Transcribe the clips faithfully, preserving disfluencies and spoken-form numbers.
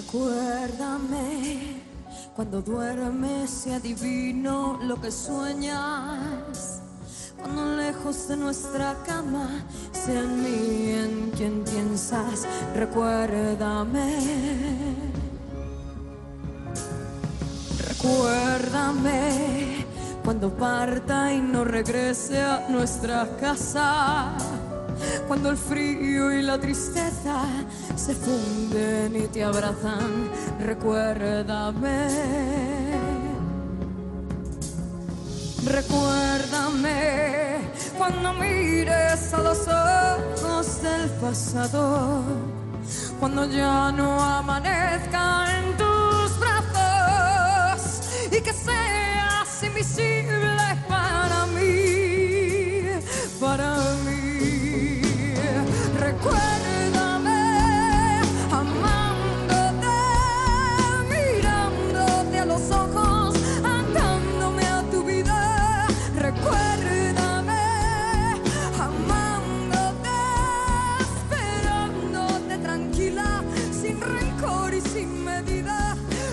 Recuérdame cuando duermes y adivino lo que sueñas. Cuando lejos de nuestra cama sea en mí en quien piensas. Recuérdame. Recuérdame cuando parta y no regrese a nuestra casa. Cuando el frío y la tristeza se funden y te abrazan, recuérdame. Recuérdame cuando mires a los ojos del pasado, cuando ya no amanezca en tus brazos y que seas invisible para mí, para mí. Recuérdame amándote, mirándote a los ojos, atándome a tu vida. Recuérdame amándote, esperándote tranquila, sin rencor y sin medida.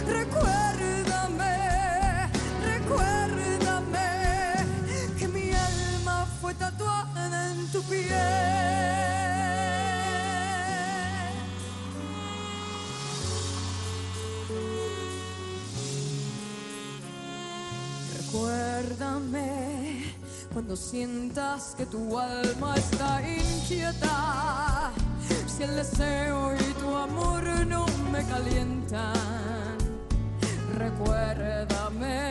Recuérdame, recuérdame que mi alma fue tatuada en tu piel. Recuérdame cuando sientas que tu alma está inquieta, si el deseo y tu amor no me calientan. Recuérdame.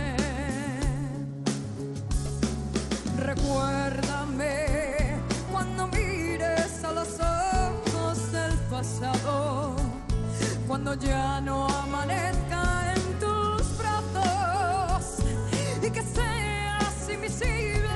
Recuérdame cuando mires a los ojos del pasado, cuando ya no amanezca en tus brazos y que seas invisible